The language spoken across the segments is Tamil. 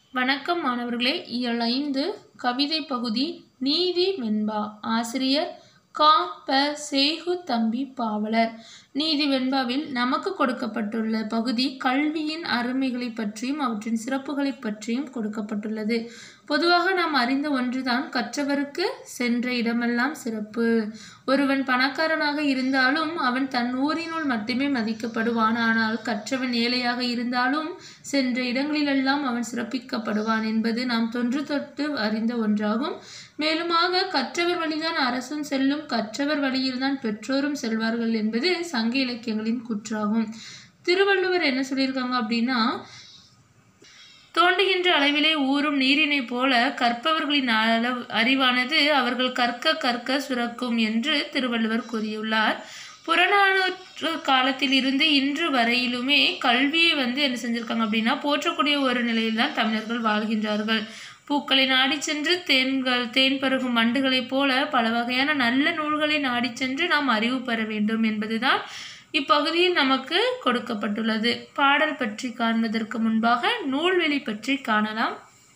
வணக்கம் மாணவர்களே. இயல் 5 கவிதை பகுதி நீதி வெண்பா. ஆசிரியர் கா. ப. சேகுத்தம்பி பாவலர். நீதி வெண்பாவில் நமக்கு கொடுக்கப்பட்டுள்ள பகுதி கல்வியின் அருமைகளை பற்றியும் அவற்றின் சிறப்புகளை பற்றியும் கொடுக்கப்பட்டுள்ளது. பொதுவாக நாம் அறிந்த ஒன்றுதான், கற்றவருக்கு சென்ற இடமெல்லாம் சிறப்பு. ஒருவன் பணக்காரனாக இருந்தாலும் அவன் தன் ஊரினுள் மட்டுமே மதிக்கப்படுவான். ஆனால் கற்றவன் ஏழையாக இருந்தாலும் சென்ற இடங்களிலெல்லாம் அவன் சிறப்பிக்கப்படுவான் என்பது நாம் தொன்று தொட்டு அறிந்த ஒன்றாகும். மேலுமாக கற்றவர் வழிதான் அரசும் செல்லும், கற்றவர் வழியில்தான் பெற்றோரும் செல்வார்கள் என்பது சங்க இலக்கியங்களின் கூற்றாகும். திருவள்ளுவர் என்ன சொல்லியிருக்காங்க அப்படின்னா, தோண்டுகின்ற அளவிலே ஊறும் நீரினை போல கற்பவர்களின் அறிவானது அவர்கள் கற்க கற்க சுரக்கும் என்று திருவள்ளுவர் கூறியுள்ளார். புறநானூற்று காலத்தில் இருந்து இன்று வரையிலுமே கல்வியை என்ன செஞ்சிருக்காங்க அப்படின்னா போற்றக்கூடிய ஒரு நிலையில்தான் தமிழர்கள் வாழ்கின்றார்கள். பூக்களை நாடி சென்று தேன் பருகும் மண்டுகளைப் போல பல வகையான நல்ல நூல்களை நாடி சென்று நாம் அறிவு பெற வேண்டும் என்பதுதான் இப்பகுதியில் நமக்கு கொடுக்கப்பட்டுள்ளது. பாடல் பற்றி காண்பதற்கு முன்பாக நூல்வெளி பற்றி காணலாம்.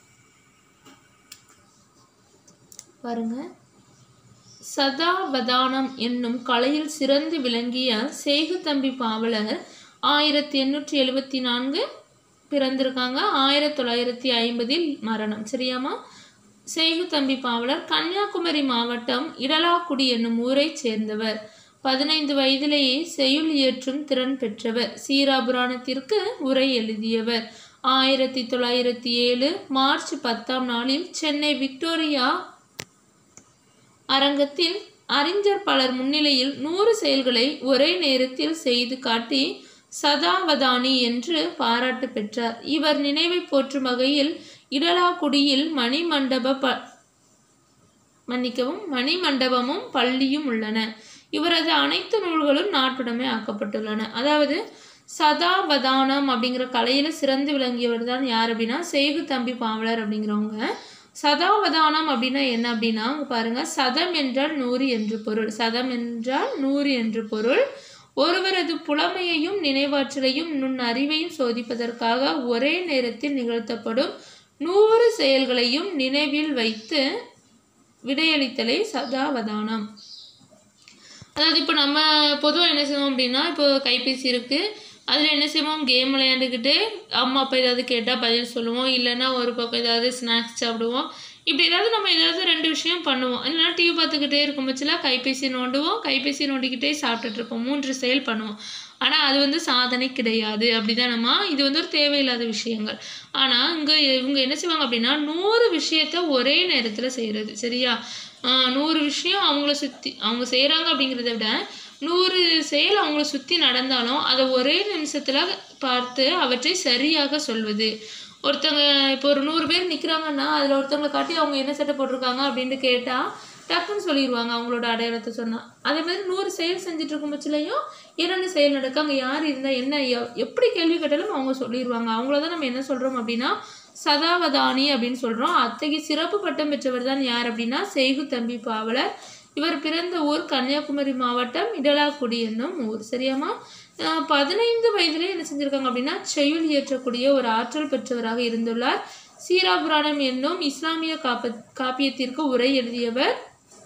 பாருங்க. சதாவதானம் என்னும் கலையில் சிறந்து விளங்கிய சேகுத்தம்பி பாவலர் 1874 பிறந்திருக்காங்க. 1950 மரணம். சரியாமா? சேகுத்தம்பி பாவலர் கன்னியாகுமரி மாவட்டம் இடலாக்குடி என்னும் ஊரை சேர்ந்தவர். 15 வயதிலேயே செய்யுள் இயற்றும் திறன் பெற்றவர். சீராபுராணத்திற்கு உரை எழுதியவர். 1907 மார்ச் 10ஆம் நாளில் சென்னை விக்டோரியா அரங்கத்தில் அறிஞர் பலர் முன்னிலையில் 100 செயல்களை ஒரே நேரத்தில் செய்து காட்டி சதாவதானி என்று பாராட்டு பெற்றார். இவர் நினைவை போற்றும் வகையில் இடலாக்குடியில் மணிமண்டபமும் பள்ளியும் உள்ளன. இவரது அனைத்து நூல்களும் நாட்டுடைமை ஆக்கப்பட்டுள்ளன. அதாவது சதாவதானம் அப்படிங்கிற கலையில சிறந்து விளங்கியவர் தான் யார் அப்படின்னா சேகுத்தம்பி பாவலர் அப்படிங்கிறவங்க. சதாவதானம் அப்படின்னா என்ன அப்படின்னா, பாருங்க, சதம் என்றால் 100 என்று பொருள். சதம் என்றால் 100 என்று பொருள். ஒருவரது புலமையையும் நினைவாற்றலையும் நுண் அறிவையும் சோதிப்பதற்காக ஒரே நேரத்தில் நிகழ்த்தப்படும் 100 செயல்களையும் நினைவில் வைத்து விடையளித்தலை சதாவதானம். அதாவது இப்போ நம்ம பொதுவாக என்ன செய்வோம் அப்படின்னா, இப்போ கைபேசி இருக்குது, அதில் என்ன செய்வோம், கேம் விளையாண்டுக்கிட்டு அம்மா அப்பா ஏதாவது கேட்டால் பதில் சொல்லுவோம், இல்லைன்னா ஒரு பக்கம் ஏதாவது ஸ்நாக்ஸ் சாப்பிடுவோம். இப்படி ஏதாவது நம்ம ஏதாவது 2 விஷயம் பண்ணுவோம். இல்லைன்னா டிவி பார்த்துக்கிட்டே இருக்கும் பட்சத்தில் கைபேசி நோண்டுவோம், கைபேசி நோண்டிக்கிட்டே சாப்பிட்டுட்டு இருப்போம். 3 செயல் பண்ணுவோம். ஆனால் அது சாதனை கிடையாது. அப்படிதான் இது ஒரு தேவையில்லாத விஷயங்கள். ஆனால் இவங்க என்ன செய்வாங்க அப்படின்னா 100 விஷயத்த ஒரே நேரத்தில் செய்கிறது. சரியா? 100 விஷயம் அவங்கள சுற்றி அவங்க செய்கிறாங்க அப்படிங்கிறத விட 100 செயல் அவங்கள சுற்றி நடந்தாலும் அதை ஒரே நிமிஷத்தில் பார்த்து அவற்றை சரியாக சொல்வது. ஒருத்தவங்க இப்போ ஒரு 100 பேர் நிற்கிறாங்கன்னா அதில் ஒருத்தவங்களை காட்டி அவங்க என்ன சட்டை போட்டிருக்காங்க அப்படின்ட்டு கேட்டால் டக்குன்னு சொல்லிடுவாங்க அவங்களோட அடையாளத்தை சொன்னால். அதே மாதிரி 100 செயல் செஞ்சுட்டு இருக்கும் பட்சத்துலையும் 2 செயல் நடக்க அங்கே யார் இருந்தால் என்ன எப்படி கேள்வி கேட்டாலும் அவங்க சொல்லிடுவாங்க. அவங்கள தான் நம்ம என்ன சொல்கிறோம் அப்படின்னா சதாவதானி அப்படின்னு சொல்கிறோம். அத்தகைய சிறப்பு பட்டம் பெற்றவர் தான் யார் அப்படின்னா சேகுத்தம்பி பாவலர். இவர் பிறந்த ஊர் கன்னியாகுமரி மாவட்டம் இடலாக்குடி என்னும் ஊர். சரியாமா? 15 வயதிலே என்ன செஞ்சிருக்காங்க அப்படின்னா செய்யுள் இயற்றக்கூடிய ஒரு ஆற்றல் பெற்றவராக இருந்துள்ளார். சீராபுராணம் என்னும் இஸ்லாமிய காப்பியத்திற்கு உரை எழுதியவர்.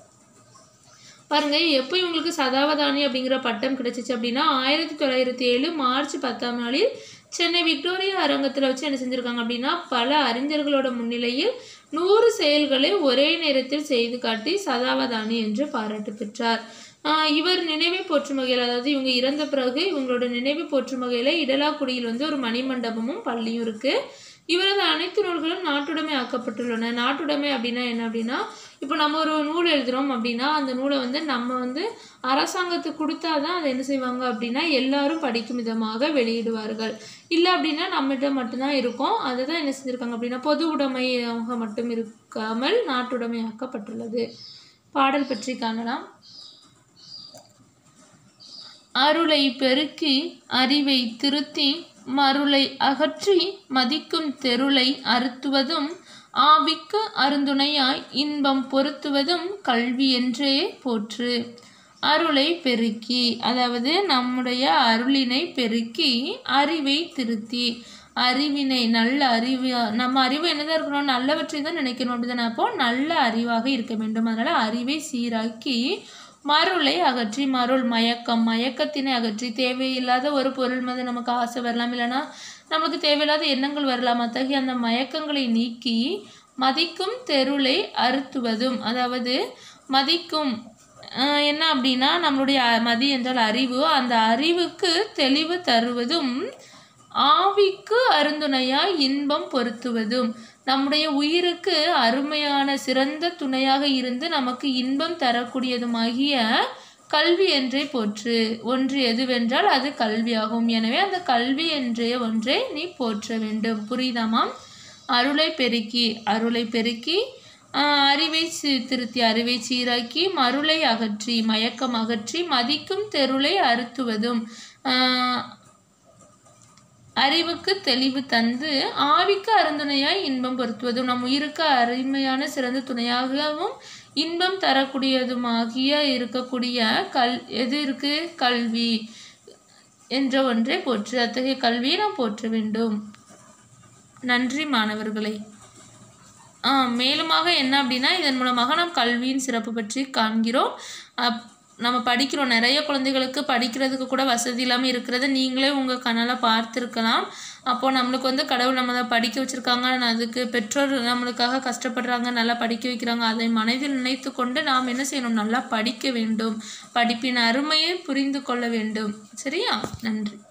பாருங்க, எப்போ இவங்களுக்கு சதாவதானி அப்படிங்கிற பட்டம் கிடைச்சிச்சு அப்படின்னா 1907 மார்ச் 10ஆம் நாளில் சென்னை விக்டோரியா அரங்கத்தில் வச்சு என்ன செஞ்சுருக்காங்க அப்படின்னா பல அறிஞர்களோட முன்னிலையில் 100 செயல்களை ஒரே நேரத்தில் செய்து காட்டி சதாவதானி என்று பாராட்டு பெற்றார். இவர் நினைவை போற்றும் வகையில், அதாவது இவங்க இறந்த பிறகு இவங்களோட நினைவை போற்றும் வகையில் இடலாக்குடியில் ஒரு மணிமண்டபமும் பள்ளியும் இருக்குது. இவரது அனைத்து நூல்களும் நாட்டுடைமை ஆக்கப்பட்டுள்ளன. நாட்டுடைமை அப்படின்னா என்ன அப்படின்னா, இப்போ நம்ம ஒரு நூல் எழுதுகிறோம் அப்படின்னா அந்த நூலை நம்ம அரசாங்கத்துக்கு கொடுத்தா தான் அதை என்ன செய்வாங்க அப்படின்னா எல்லாரும் படிக்கும் விதமாக வெளியிடுவார்கள். இல்லை அப்படின்னா நம்மகிட்ட மட்டும்தான் இருக்கும். அதை தான் என்ன செஞ்சுருக்காங்க அப்படின்னா பொது உடைமையாக மட்டும் இருக்காமல் நாட்டுடைமை ஆக்கப்பட்டுள்ளது. பாடல் பற்றி காணலாம். அருளை பெருக்கி அறிவை திருத்தி மருளை அகற்றி மதிக்கும் தெருளை அறுத்துவதும் ஆவிக்கு அருந்துணையாய் இன்பம் பொருத்துவதும் கல்வி என்றே போற்று. அருளை பெருக்கி, அதாவது நம்முடைய அருளினை பெருக்கி அறிவை திருத்தி, அறிவினை நல்ல அறிவு, நம்ம அறிவு என்னதான் இருக்கணும், நல்லவற்றை தான் நினைக்கணும் அப்படிதானே. அப்போ நல்ல அறிவாக இருக்க வேண்டும். அதனால அறிவை சீராக்கி மருளை அகற்றி, மருள் மயக்கம், மயக்கத்தினை அகற்றி, தேவையில்லாத ஒரு பொருள் மீது நமக்கு ஆசை வரலாம், இல்லைன்னா நமக்கு தேவையில்லாத எண்ணங்கள் வரலாம், அத்தகைய அந்த மயக்கங்களை நீக்கி மதிக்கும் தெருளை அறுத்துவதும், அதாவது மதிக்கும் என்ன அப்படின்னா நம்மளுடைய மதி என்றால் அறிவு, அந்த அறிவுக்கு தெளிவு தருவதும், ஆவிக்கு அருந்துணையாய் இன்பம் பொருத்துவதும், நம்முடைய உயிருக்கு அருமையான சிறந்த துணையாக இருந்து நமக்கு இன்பம் தரக்கூடியதுமாகிய கல்வி என்றே போற்று. ஒன்று எதுவென்றால் அது கல்வியாகும். எனவே அந்த கல்வி என்றே ஒன்றை நீ போற்ற வேண்டும். புரியுதாமாம்? அருளை பெருக்கி அறிவை திருத்தி, அறிவை சீராக்கி, மருளை அகற்றி, மயக்கம் அகற்றி, மதிக்கும் தெருளை அறுத்துவதும், அறிவுக்கு தெளிவு தந்து, ஆவிக்கு அருந்துணையாய் இன்பம் பொருத்துவதும், நம் உயிருக்கு அருமையான சிறந்த துணையாகவும் இன்பம் தரக்கூடியதுமாகிய இருக்கக்கூடிய எது இருக்கு? கல்வி என்ற ஒன்றை போற்று. அத்தகைய கல்வியை நாம் போற்ற வேண்டும். நன்றி மாணவர்களே. மேலுமாக என்ன அப்படின்னா, இதன் மூலமாக நாம் கல்வியின் சிறப்பு பற்றி காண்கிறோம். நம்ம படிக்கிறோம், நிறைய குழந்தைகளுக்கு படிக்கிறதுக்கு கூட வசதி இல்லாமல் இருக்கிறத நீங்களே உங்கள் கண்ணால் பார்த்துருக்கலாம். அப்போது நம்மளுக்கு கடவுள் நம்ம தான் படிக்க வச்சுருக்காங்க, அதுக்கு பெற்றோர் நம்மளுக்காக கஷ்டப்படுறாங்க, நல்லா படிக்க வைக்கிறாங்க. அதை மனதில் நினைத்து கொண்டு நாம் என்ன செய்யணும்? நல்லா படிக்க வேண்டும், படிப்பின் அருமையை புரிந்து கொள்ள வேண்டும். சரியா? நன்றி.